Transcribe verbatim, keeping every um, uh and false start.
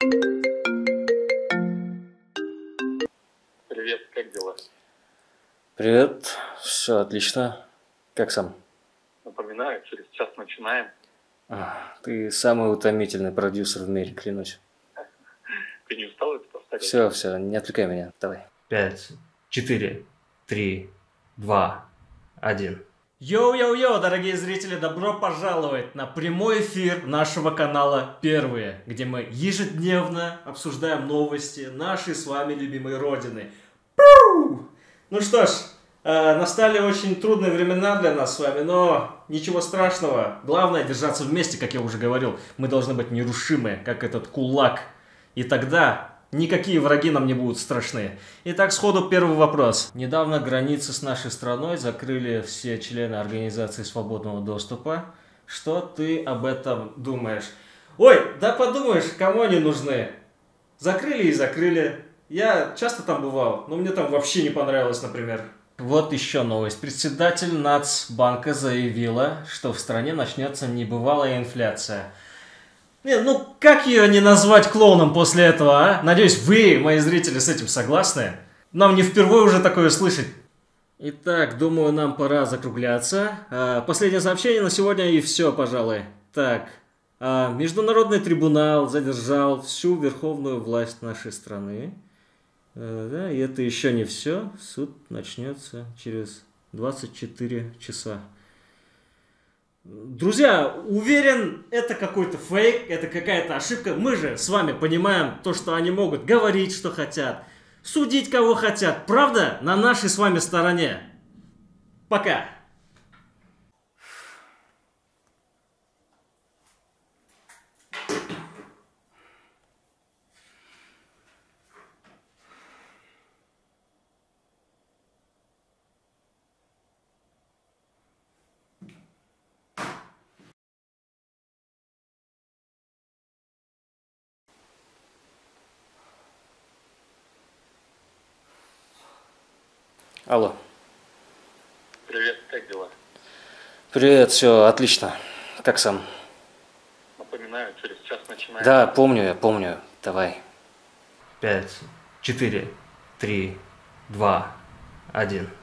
Привет, как дела? Привет, все отлично. Как сам? Напоминаю, через час начинаем. А, Ты самый утомительный продюсер в мире, клянусь. Ты не устал это повторять? Все, все, не отвлекай меня, давай. Пять, четыре, три, два, один. Йоу-йоу-йоу, дорогие зрители, добро пожаловать на прямой эфир нашего канала «Первые», где мы ежедневно обсуждаем новости нашей с вами любимой родины. Пу! Ну что ж, э, настали очень трудные времена для нас с вами, но ничего страшного. Главное держаться вместе, как я уже говорил. Мы должны быть нерушимы, как этот кулак. И тогда никакие враги нам не будут страшны. Итак, сходу первый вопрос. Недавно границы с нашей страной закрыли все члены Организации свободного доступа. Что ты об этом думаешь? Ой, да подумаешь, кому они нужны? Закрыли и закрыли. Я часто там бывал, но мне там вообще не понравилось, например. Вот еще новость. Председатель Нацбанка заявила, что в стране начнется небывалая инфляция. Не, ну как ее не назвать клоуном после этого, а? Надеюсь, вы, мои зрители, с этим согласны? Нам не впервые уже такое слышать. Итак, думаю, нам пора закругляться. А, последнее сообщение на сегодня и все, пожалуй. Так, а, Международный трибунал задержал всю верховную власть нашей страны. А, да, и это еще не все. Суд начнется через двадцать четыре часа. Друзья, уверен, это какой-то фейк, это какая-то ошибка. Мы же с вами понимаем то, что они могут говорить, что хотят, судить, кого хотят. Правда, на нашей с вами стороне. Пока. Алло. Привет, как дела? Привет, все отлично. Как сам? Напоминаю, через час начинаем. Да, помню я, помню. Давай. Пять, четыре, три, два, один.